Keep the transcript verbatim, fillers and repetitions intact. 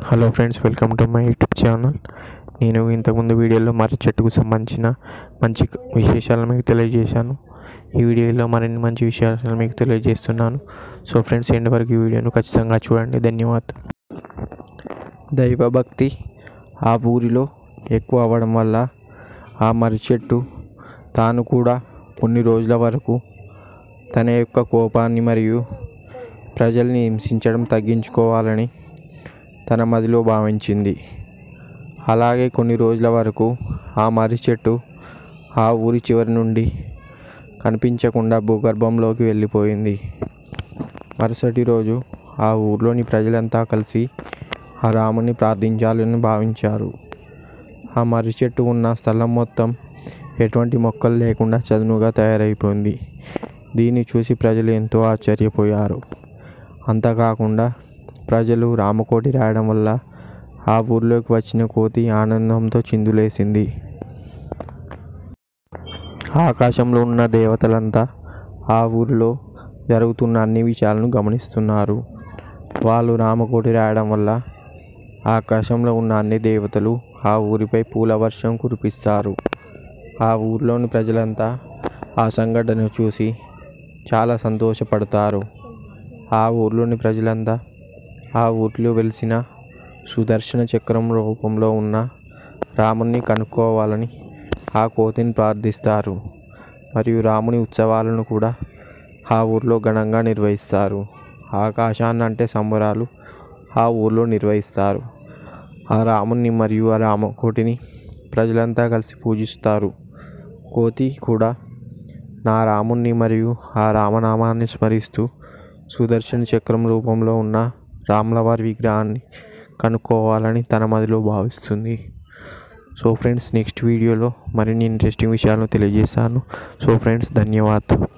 Hello friends, welcome to my YouTube channel. నేను ఇంతకుముందు వీడియోలో మర్రి చెట్టుకు సంబంధించిన మంచి విశేషాలను మీకు తెలియజేశాను. ఈ వీడియోలో మరిన్ని మంచి విషయాలను మీకు తెలియజేస్తున్నాను. సో ఫ్రెండ్స్, ఎండ్ వరకు ఈ వీడియోను ఖచ్చితంగా చూడండి. ధన్యవాదాలు. దైవభక్తి ఆ ఊరిలో ఎక్కువ అవ్వడం వల్ల ఆ మర్రి చెట్టు తాను కూడా కొన్ని రోజుల వరకు తన యొక్క కోపాన్ని మరియు ప్రజల్ని హింసించడం తగ్గించుకోవాలని తన మదిలో భావించింది. అలాగే కొన్ని రోజుల వరకు ఆ మర్రి చెట్టు ఆ ఊరి చివరి నుండి కనిపించకుండా భూగర్భంలోకి వెళ్ళిపోయింది. మరుసటి రోజు ఆ ఊర్లోని ప్రజలంతా కలిసి ఆ రాముని ప్రార్థించాలని భావించారు. ఆ మర్రి చెట్టు ఉన్న స్థలం మొత్తం ఎటువంటి మొక్కలు లేకుండా చదునుగా తయారైపోయింది. దీన్ని చూసి ప్రజలు ఎంతో ఆశ్చర్యపోయారు. అంతేకాకుండా ప్రజలు రామకోటి రాయడం వల్ల ఆ ఊర్లోకి వచ్చిన కోతి ఆనందంతో చిందులేసింది. ఆకాశంలో ఉన్న దేవతలంతా ఆ ఊరిలో జరుగుతున్న అన్ని విషయాలను గమనిస్తున్నారు. వాళ్ళు రామకోటి రాయడం వల్ల ఆకాశంలో ఉన్న అన్ని దేవతలు ఆ ఊరిపై పూల వర్షం కురిపిస్తారు. ఆ ఊరిలోని ప్రజలంతా ఆ సంఘటన చూసి చాలా సంతోషపడతారు. ఆ ఊర్లోని ప్రజలంతా ఆ ఊరిలో వెలిసిన సుదర్శన చక్రం రూపంలో ఉన్న రాముని కనుక్కోవాలని ఆ కోతిని ప్రార్థిస్తారు. మరియు రాముని ఉత్సవాలను కూడా ఆ ఊర్లో ఘనంగా నిర్వహిస్తారు. ఆకాశాన్ని అంటే సంబరాలు ఆ ఊర్లో నిర్వహిస్తారు. ఆ రాముని మరియు ఆ రామకోటిని ప్రజలంతా కలిసి పూజిస్తారు. కోతి కూడా నా రాముని మరియు ఆ రామనామాన్ని స్మరిస్తూ సుదర్శన చక్రం రూపంలో ఉన్న రాములవారి విగ్రహాన్ని కనుక్కోవాలని తన మదిలో భావిస్తుంది. సో ఫ్రెండ్స్, నెక్స్ట్ వీడియోలో మరిన్ని ఇంట్రెస్టింగ్ విషయాలను తెలియజేస్తాను. సో ఫ్రెండ్స్, ధన్యవాదాలు.